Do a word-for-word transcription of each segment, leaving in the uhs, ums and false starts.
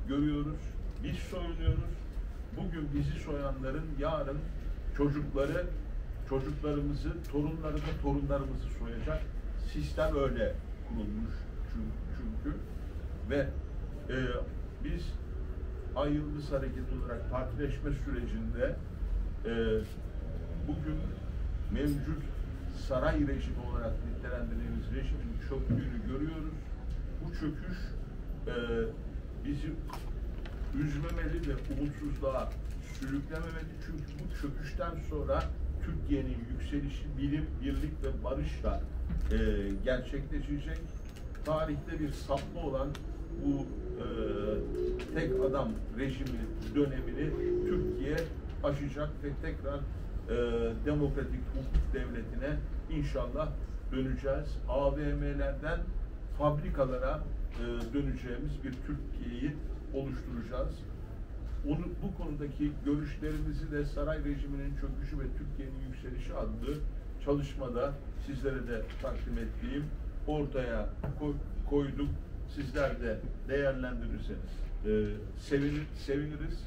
görüyoruz. Biz soyunuyoruz. Bugün bizi soyanların yarın çocukları, çocuklarımızı, torunları da torunlarımızı soyacak. Sistem öyle kurulmuş çünkü. Ve e, biz Ay Yıldız Hareketi olarak partileşme sürecinde e, bugün mevcut saray rejimi olarak nitelendirdiğimiz rejimin çöktüğünü görüyoruz. Bu çöküş e, bizi üzmemeli ve umutsuzluğa sürüklememeli. Çünkü bu çöküşten sonra Türkiye'nin yükselişi bilim, birlik ve barışla e, gerçekleşecek. Tarihte bir sapma olan bu e, tek adam rejimi dönemini Türkiye aşacak ve tekrar e, demokratik hukuk devletine inşallah döneceğiz. A V M'lerden fabrikalara e, döneceğimiz bir Türkiye'yi oluşturacağız. Onu, bu konudaki görüşlerimizi de saray rejiminin çöküşü ve Türkiye'nin yükselişi adlı çalışmada sizlere de takdim ettiğim ortaya koy, koyduk. Sizler de değerlendirirseniz e, sevinir, seviniriz.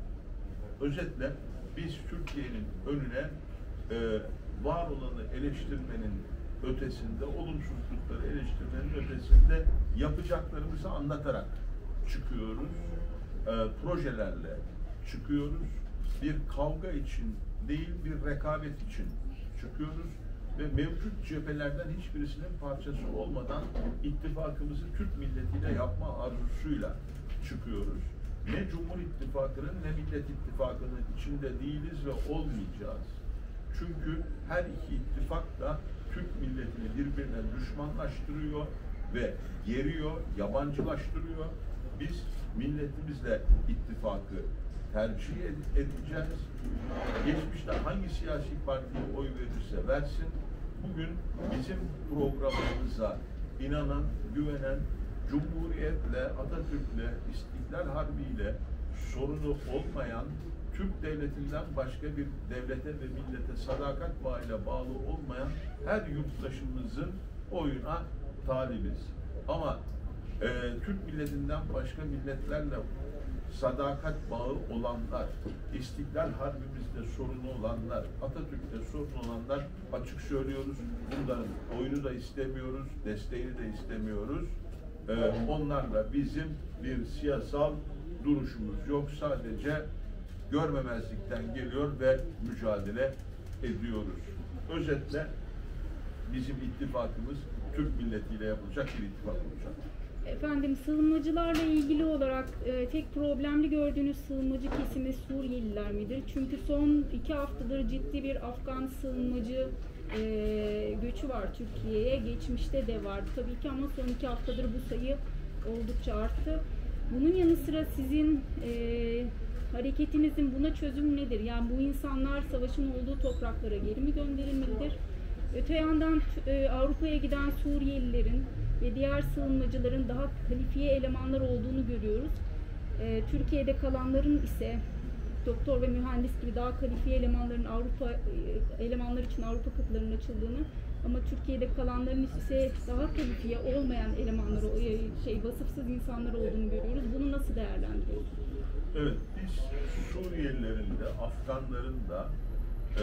Özetle biz Türkiye'nin önüne e, var olanı eleştirmenin ötesinde, olumsuzlukları eleştirmenin ötesinde yapacaklarımızı anlatarak çıkıyoruz. E, projelerle çıkıyoruz. Bir kavga için değil, bir rekabet için çıkıyoruz. Ve mevcut cephelerden hiçbirisinin parçası olmadan ittifakımızı Türk milletiyle yapma arzusuyla çıkıyoruz. Ne Cumhur İttifakı'nın ne Millet İttifakı'nın içinde değiliz ve olmayacağız. Çünkü her iki ittifak da Türk milletini birbirine düşmanlaştırıyor ve geriyor, yabancılaştırıyor. Biz milletimizle ittifakı tercih edeceğiz. Geçmişte hangi siyasi partiye oy verirse versin, bugün bizim programımıza inanan, güvenen, Cumhuriyetle, Atatürk'le, İstiklal Harbi'yle sorunu olmayan, Türk devletinden başka bir devlete ve millete sadakat bağıyla bağlı olmayan her yurttaşımızın oyuna talibiz. Ama e, Türk milletinden başka milletlerle sadakat bağı olanlar, İstiklal Harbimizde sorunu olanlar, Atatürk'te sorunu olanlar, açık söylüyoruz, bunların oyunu da istemiyoruz, desteğini de istemiyoruz. Ee, onlarla bizim bir siyasal duruşumuz yok, sadece görmemezlikten geliyor ve mücadele ediyoruz. Özetle bizim ittifakımız Türk milletiyle yapılacak bir ittifak olacak. Efendim, sığınmacılarla ilgili olarak e, tek problemli gördüğünüz sığınmacı kesimi Suriyeliler midir? Çünkü son iki haftadır ciddi bir Afgan sığınmacı e, göçü var Türkiye'ye. Geçmişte de vardı tabii ki ama son iki haftadır bu sayı oldukça arttı. Bunun yanı sıra sizin e, hareketinizin buna çözüm nedir? Yani bu insanlar savaşın olduğu topraklara geri mi gönderilmelidir? Öte yandan e, Avrupa'ya giden Suriyelilerin ve diğer sığınmacıların daha kalifiye elemanlar olduğunu görüyoruz. E, Türkiye'de kalanların ise doktor ve mühendis gibi daha kalifiye elemanların Avrupa e, elemanlar için Avrupa kapılarının açıldığını, ama Türkiye'de kalanların ise daha kalifiye olmayan elemanlar, e, şey vasıfsız insanlar olduğunu görüyoruz. Bunu nasıl değerlendiriyorsunuz? Evet, biz Suriyelilerin de, Afganların da, e,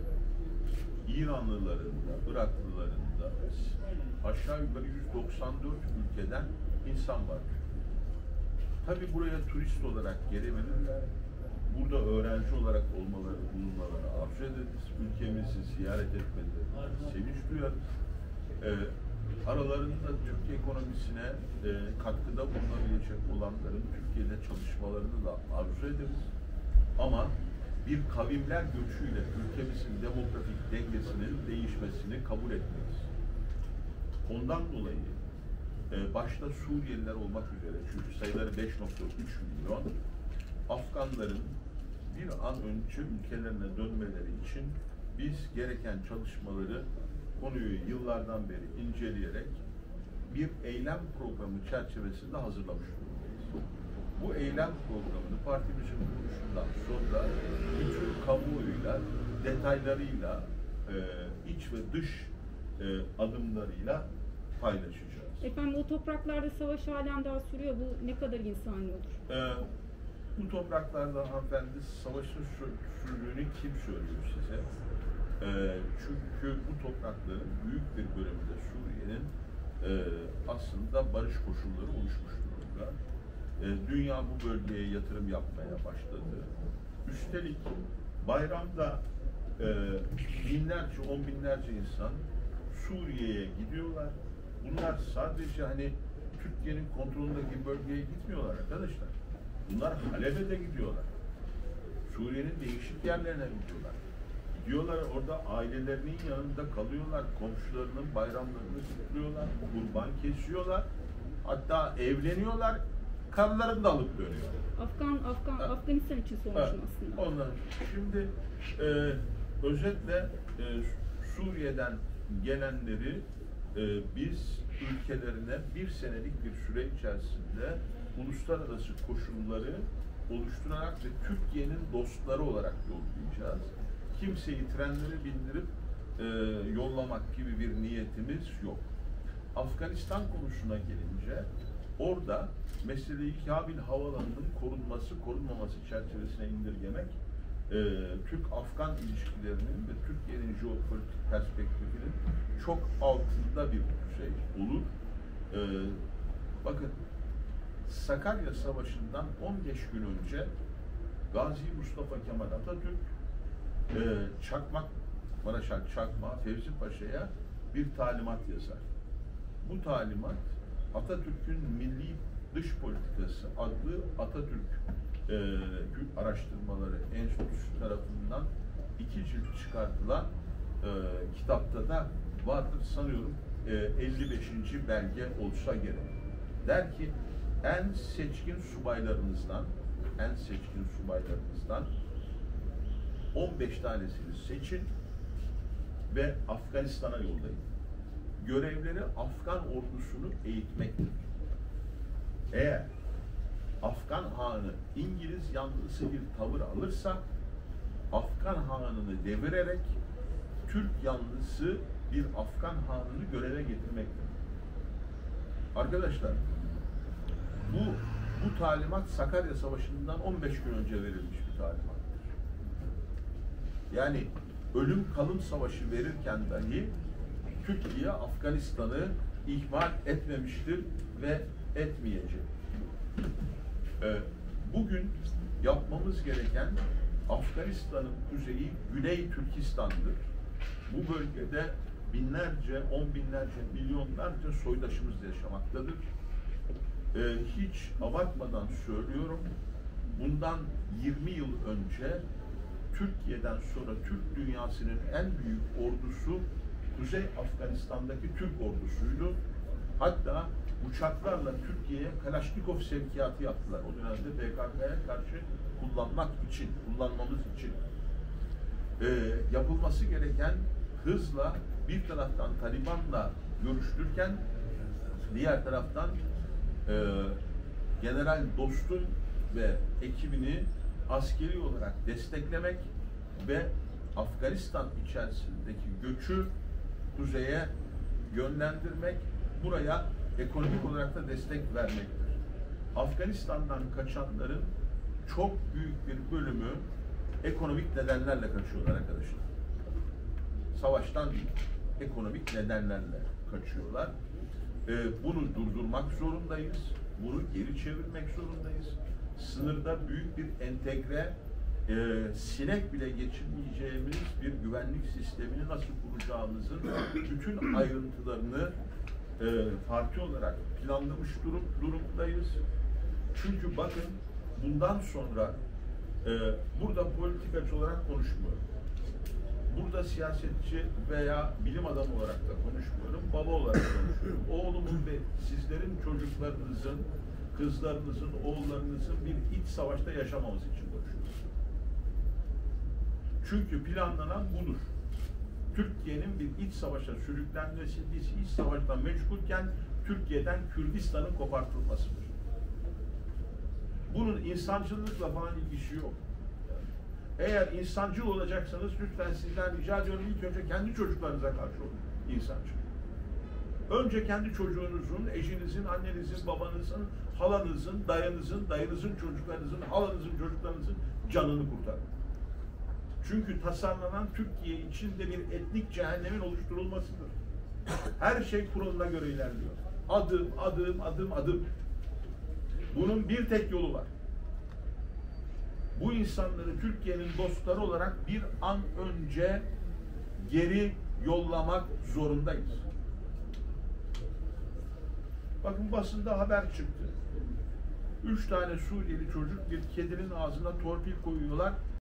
İranlıların da, Iraklıların da aşağı yukarı yüz doksan dört ülkeden insan var. Tabii buraya turist olarak gelebilirler. Burada öğrenci olarak olmaları, bulunmaları arzu ederiz. Ülkemizi ziyaret etmeleri sevinç duyarız. Ee, aralarında Türkiye ekonomisine e, katkıda bulunabilecek olanların Türkiye'de çalışmalarını da arzu ederiz. Ama bir kavimler göçüyle ülkemizin demografik dengesinin değişmesini kabul etmeyiz. Ondan dolayı e, başta Suriyeliler olmak üzere, çünkü sayıları beş nokta üç milyon, Afganların bir an önce ülkelerine dönmeleri için biz gereken çalışmaları, konuyu yıllardan beri inceleyerek bir eylem programı çerçevesinde hazırlamış durumdayız. Bu eylem programını partimizin kuruluşundan sonra bütün kamuoyuyla, detaylarıyla, e, iç ve dış e, adımlarıyla paylaşacağız. Efendim o topraklarda savaş halen daha sürüyor. Bu ne kadar insani olur? Ee, bu topraklarda hanımefendi savaşın sürdüğünü kim söylüyor size? Ee, çünkü bu toprakların büyük bir bölümünde Suriye'nin e, aslında barış koşulları oluşmuş durumda. E, dünya bu bölgeye yatırım yapmaya başladı. Üstelik bayramda e, binlerce, on binlerce insan Suriye'ye gidiyorlar. Bunlar sadece hani Türkiye'nin kontrolündeki bölgeye gitmiyorlar arkadaşlar. Bunlar Halep'e gidiyorlar. Suriye'nin değişik yerlerine gidiyorlar. Gidiyorlar orada ailelerinin yanında kalıyorlar. Komşularının bayramlarını kutluyorlar. Kurban kesiyorlar. Hatta evleniyorlar. Karılarını da alıp dönüyorlar. Afgan, Afgan, Ha. Afganistan için sormuşum Ha. aslında. Ondan şimdi e, özetle e, Suriye'den gelenleri e, biz ülkelerine bir senelik bir süre içerisinde uluslararası koşulları oluşturarak ve Türkiye'nin dostları olarak yollayacağız. Kimseyi trenlere bindirip e, yollamak gibi bir niyetimiz yok. Afganistan konusuna gelince orada meseleyi Kabil Havalanı'nın korunması, korunmaması çerçevesine indirgemek e, Türk-Afgan ilişkilerinin ve Türkiye'nin jeopolitik perspektifinin çok altında bir şey olur. E, bakın Sakarya Savaşı'ndan on beş gün önce Gazi Mustafa Kemal Atatürk e, Çakmak, Maraşal Çakma, Fevzi Paşa'ya bir talimat yazar. Bu talimat Atatürk'ün Milli Dış Politikası adlı Atatürk e, Araştırmaları Enstitüsü tarafından iki cilt çıkartılan e, kitapta da vardır sanıyorum e, elli beşinci belge olsa gerek. Der ki en seçkin subaylarınızdan en seçkin subaylarınızdan on beş tanesini seçin ve Afganistan'a yollayın. Görevleri Afgan ordusunu eğitmektir. Eğer Afgan Hanı İngiliz yanlısı bir tavır alırsa Afgan Hanı'nı devirerek Türk yanlısı bir Afgan Hanı'nı göreve getirmektir. Arkadaşlar bu bu talimat Sakarya Savaşı'ndan on beş gün önce verilmiş bir talimattır. Yani ölüm kalım savaşı verirken dahi Türkiye Afganistan'ı ihmal etmemiştir ve etmeyecek. Ee, bugün yapmamız gereken Afganistan'ın kuzeyi Güney Türkistan'dır. Bu bölgede binlerce, on binlerce, milyonlarca soydaşımız yaşamaktadır. Ee, hiç abartmadan söylüyorum, bundan yirmi yıl önce Türkiye'den sonra Türk dünyasının en büyük ordusu Kuzey Afganistan'daki Türk ordusuydu. Hatta uçaklarla Türkiye'ye Kalaşnikov sevkiyatı yaptılar. O dönemde P K K'ya karşı kullanmak için, kullanmamız için. Ee, yapılması gereken hızla bir taraftan Taliban'la görüştürken diğer taraftan e, General Dostum ve ekibini askeri olarak desteklemek ve Afganistan içerisindeki göçü kuzeye yönlendirmek, buraya ekonomik olarak da destek vermektir. Afganistan'dan kaçanların çok büyük bir bölümü ekonomik nedenlerle kaçıyorlar arkadaşlar. Savaştan değil, ekonomik nedenlerle kaçıyorlar. Ee, bunu durdurmak zorundayız. Bunu geri çevirmek zorundayız. Sınırda büyük bir entegre, e, sinek bile geçirmeyeceğimiz bir güvenlik sistemini nasıl kuracağımızın bütün ayrıntılarını e, parti olarak planlamış durum, durumdayız. Çünkü bakın bundan sonra e, burada politikacı olarak konuşmuyorum. Burada siyasetçi veya bilim adamı olarak da konuşmuyorum. Baba olarak konuşuyorum. Oğlumun ve sizlerin çocuklarınızın, kızlarınızın, oğullarınızın bir iç savaşta yaşamamız için konuşuyoruz. Çünkü planlanan budur. Türkiye'nin bir iç savaşa sürüklenmesi, biz iç savaşta meşgulken Türkiye'den Kürdistan'ın kopartılmasıdır. Bunun insancılıkla falan ilgisi yok. Eğer insancıl olacaksanız lütfen sizden rica ediyorum ilk önce kendi çocuklarınıza karşı olun insancıl. Önce kendi çocuğunuzun, eşinizin, annenizin, babanızın, halanızın, dayınızın, dayınızın çocuklarınızın, halanızın çocuklarınızın canını kurtarın. Çünkü tasarlanan Türkiye içinde bir etnik cehennemin oluşturulmasıdır. Her şey kuralına göre ilerliyor. Adım, adım, adım, adım. Bunun bir tek yolu var. Bu insanları Türkiye'nin dostları olarak bir an önce geri yollamak zorundayız. Bakın basında haber çıktı. Üç tane Suriyeli çocuk bir kedinin ağzına torpil koyuyorlar.